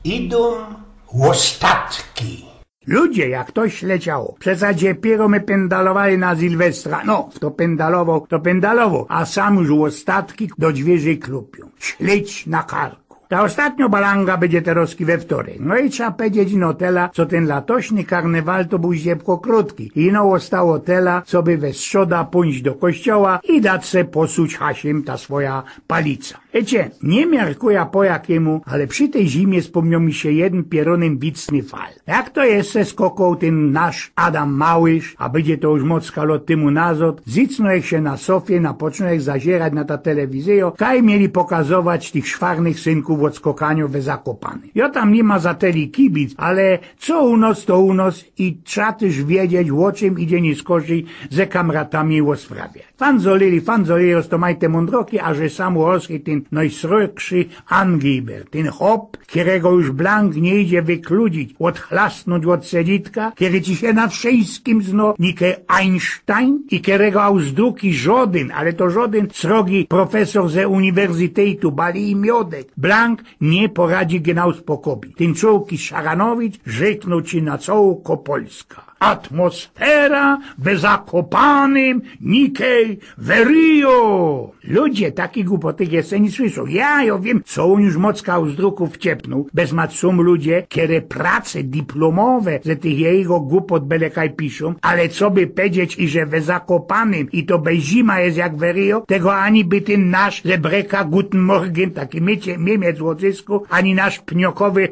Idą łostatki. Ludzie, jak ktoś leciało. Przesadzie piero my pendalowali na Sylwestra. No, kto pendalował, a sam już łostatki do dźwierzy klupią. Śledź na karku. Ta ostatnio balanga będzie teroski we wtorek. No i trzeba powiedzieć no tela, co ten latośny karnewal to był ziepko krótki. I no ostało tela, co by we strzoda pójść do kościoła i dać se posuć hasiem ta swoja palica. Wiecie, nie miarkuja po jakiemu, ale przy tej zimie wspomniał mi się jeden pieronym bicny fal. Jak to jest se skokał ten nasz Adam Małysz, a będzie to już mocka lot tymu nazot, zicnął jak się na sofie, napoczął jak zazierać na ta telewizję, kaj mieli pokazować tych szwarnych synków od skokaniu we Zakopane. Ja tam nie ma zateli kibic, ale co u nas to u nas i trzeba też wiedzieć, o czym idzie nie skorzy ze kamratami o sprawie. Fanzolili, to maj te mądroki, a że sam Urowski ten najsrojkszy Angeber, ten hop, którego już blank nie idzie wykludzić, odchlasnąć od seditka, który ci się na wszystkim zno, nikę Einstein i którego auzdruki żaden, ale to żaden srogi profesor ze uniwersytetu Bali i Miodek. Blank nie poradzi genau spokobi. Ten czołki Szaranowicz rzeknął ci na całko Polska. Atmosfera w Zakopanym, Nikej, Verio. Ludzie taki głupoty jeszcze nie słyszą. Ja wiem, co on już mocka z druków ciepnął. Bez są ludzie, które prace dyplomowe ze tych jego głupot belekaj piszą, ale co by powiedzieć i że w Zakopanym i to bez zima jest jak Verio, tego ani by ten nasz Lebreka Guten Morgen, taki Niemiec w odzysku, ani nasz pniokowy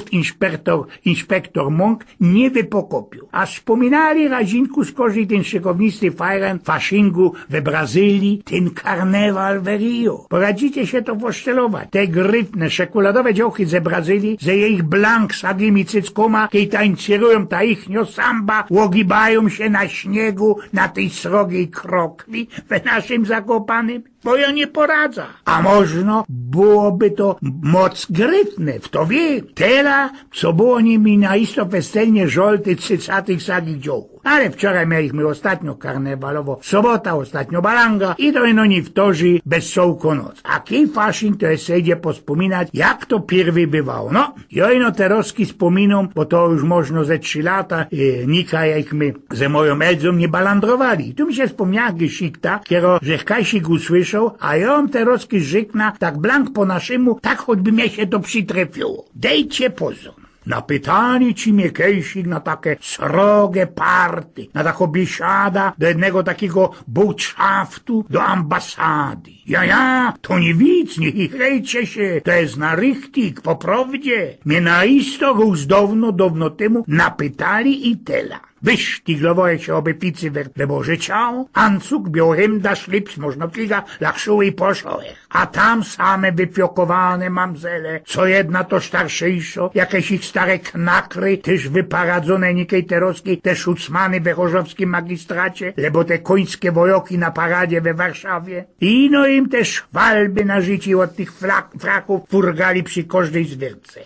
inspektor Monk nie wypokopił. A wspominali razinku skorzy ten szykownisty fajran faszingu we Brazylii, ten karnewal w Rio. Poradzicie się to poszczelować. Te gryfne, szekuladowe działki ze Brazylii, ze ich blank sadymi cyckoma, kiedy tańcują ta ichnio samba, łogibają się na śniegu, na tej srogiej krokwi w naszym Zakopanym. Bo ja nie poradza. A można byłoby to moc gryfne, w to wie. Tela, co było nimi na isto festelnie żolty cycatych sagich działków. Ale wczoraj mieliśmy ostatnio karnewalowo, sobota ostatnio balanga i to ino nie wtorzy bez sołko noc. A kij faszyn to jest sejdzie pospominać, jak to pierwy bywało. No, ja ino teroski spominą, bo to już można ze 3 lata, nika jak my ze moją Elzą nie balandrowali. Tu mi się wspomniała geszikta, kiero, że kajsik usłyszał, a ja on teroski żykna, tak blank po naszemu, tak choćby mnie się to przytrefiło. Dejcie pozor. Napytali ci mnie kejsik na takie srogie party, na taką biesiada do jednego takiego buczaftu do ambasady. Ja, to nie widz, nie chichrejcie się, to jest na richtig, po prawdzie. Mnie na isto już dawno temu napytali i tela. Wysztiglowaje się obepicy we Boże ciało, ancuk, biohymda, szlips, można tliga, lachszuły i poszołech. A tam same wyfiokowane mamzele, co jedna to starszyjszo, jakieś ich stare knakry, też wyparadzone nikej terowskiej, te szucmany we chorzowskim magistracie, lebo te końskie wojoki na paradzie we Warszawie. I no im te szwalby na życie od tych fraków furgali przy każdej zwierce.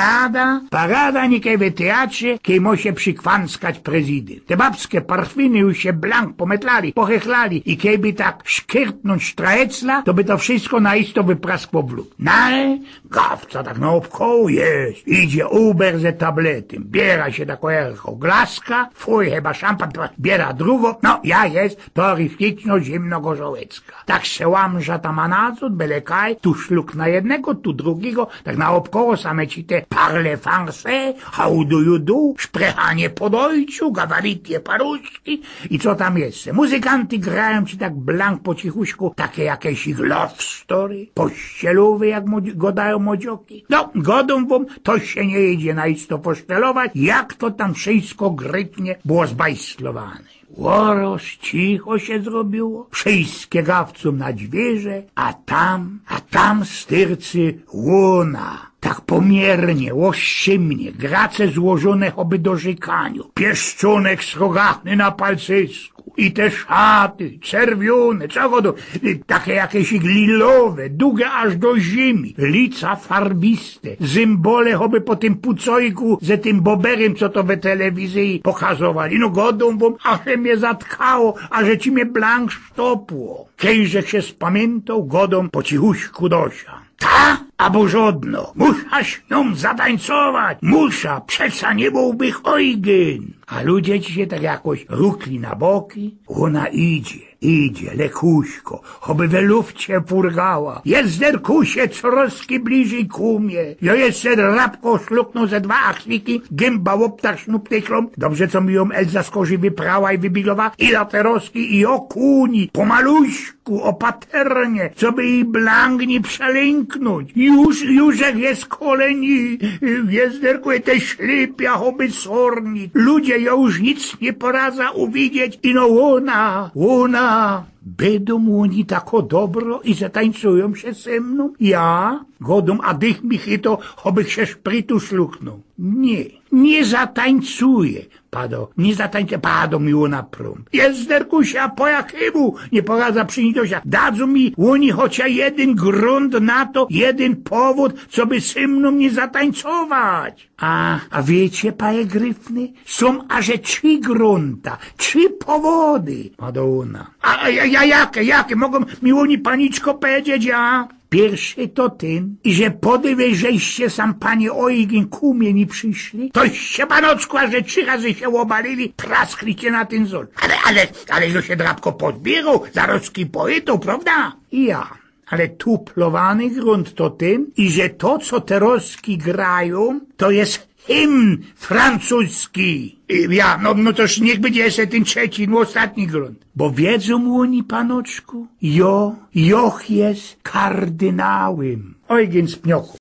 Parada nikej w teatrze, kiej mo się przykwanskać prezydent. Te babskie parfiny już się blank pometlali, pochechlali i kiejby tak szkiertnąć sztraecla, to by to wszystko na isto wypraskło w lód. No ale gawca tak na obkoło jest. Idzie Uber ze tabletem, biera się takiego glaska, fuj, chyba szampan, biera drugo, no ja jest, to rychliczno zimno-gorzołecka. Tak się łamża tam anazut, belekaj, tu szluk na jednego, tu drugiego, tak na obkoło same ci te parle français, how do you do, szprechanie po dojciu, gawaritie paruszki i co tam jeszcze. Muzykanty grają ci tak blank po cichuśku, takie jakieś ich love story, pościelowe jak godają młodzioki. No, godą wam, to się nie jedzie na isto poszczelować, jak to tam wszystko grytnie było zbajslowane. Łoros, cicho się zrobiło, wszystkie gawcom na dźwierze, a tam styrcy łona. Tak pomiernie, łoszczymnie, grace złożone choby do żykaniu, pieszczonek srogachny na palcysku i te szaty, czerwione, czego takie jakieś lilowe, długie aż do ziemi, lica farbiste, symbole choby po tym pucojku ze tym boberem, co to we telewizji pokazowali. No godą wam, a że mnie zatkało, a że ci mnie blank sztopło. Kejżech się spamiętał, godą po cichuśku dosia. Ta albo żadno. Muszaś ją zatańcować. Musza, przeca nie byłby ojgyn. A ludzie ci się tak jakoś rukli na boki. Ona idzie, lekuśko, choby we lufcie furgała. Jest derkusie coraz bliżej kumie. Ja jeszcze rabko szluknął ze 2 achliki, gęba łoptar sznuptyklą. Dobrze, co mi ją Elza z korzy wyprała i wybilowa. I lateroski, i o kuni, po maluśku, opaternie, co by jej blangnie przelęknąć. Już jak jest koleni, jest derkuje te ślipia, choby sorni. Ludzie już nic nie poradza uwidzieć i no ona. Będą oni tako dobro i zatańcują się ze mną? Ja? Godą, a dych mi chyto, chobych się szprytu szluknął. Nie zatańcuje. Pado mi ona prąd. Jest derkusia, po jakiemu nie poradza przyjść. Dadzą mi oni chociaż jeden grunt na to, jeden powód, co by ze mną nie zatańcować. A wiecie, panie Gryfny, są aże 3 grunta, 3 powody, Madonna. A jakie? Mogą mi oni paniczko powiedzieć, a? Pierwszy to ten, że żeście sam panie Ojgin kumie nie przyszli, toście panocku, a że 3 razy się obalili, prasklicie na ten zol. Ale że się drapko podbierał, zarodki poetą, prawda? I ja. Ale tu plowany grunt to ten, i że to, co te roski grają, to jest hymn francuski. No toż niech będzie jeszcze ten 3, ostatni grunt. Bo wiedzą oni, panoczku, Joch jest kardynałem. Ojgien z pniochu.